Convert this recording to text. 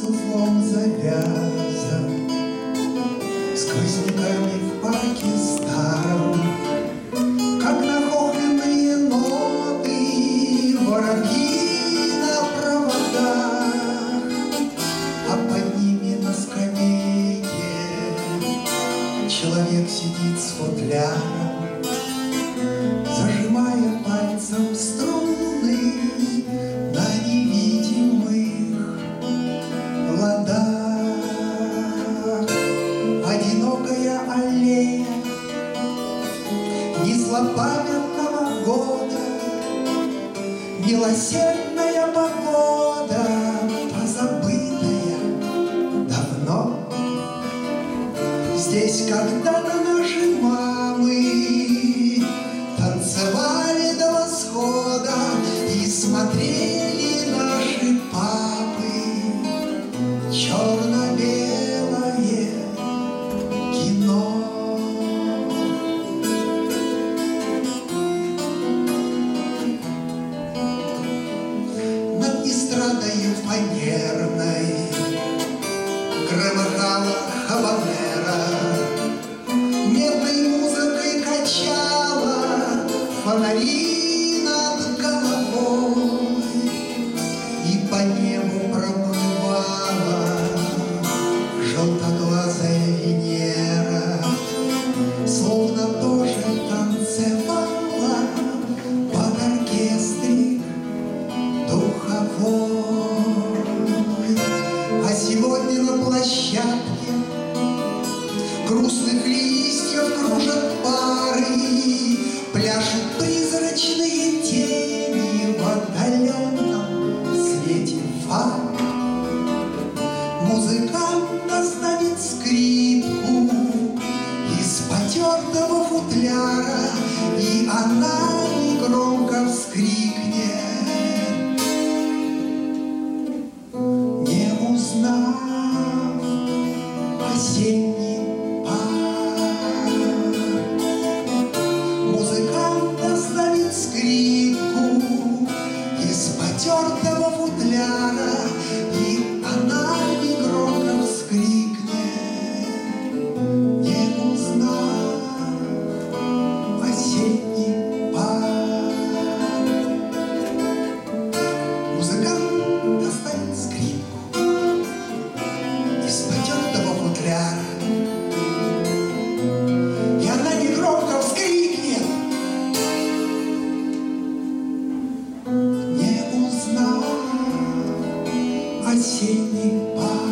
узлом завязан, сквозняками в парке старом, как нахохленные ноты воробьи на проводах, а под ними на скамейке человек сидит с футляром, зажимая пальцем струны на невидимых ладах. Одинокая аллея незлопамятного года, милосердная погода, позабытая давно. Здесь когда-то наши мамы танцевали до восхода и смотрели наши папы черно-белое кино. Над эстрадой фанерной громыхала хабанера, медной музыкой качала фонари над головой, и по небу проплывала желтоглазая Венера, словно тоже танцевала под оркестрик духовой. А сегодня на площадке грустных листьев кружат пары, пляшут призрачные тени в отдаленном свете фар. Музыкант достанет скрипку из потертого футляра, и она негромко вскрикнет, не узнав осенний пар. Музыкант достанет скрипку из потертого футляра, и она негромко вскрикнет, не узнав осенний пар. Музыкант достанет скрипку из потертого футляра, и она негромко вскрикнет, не узнав осенний пар.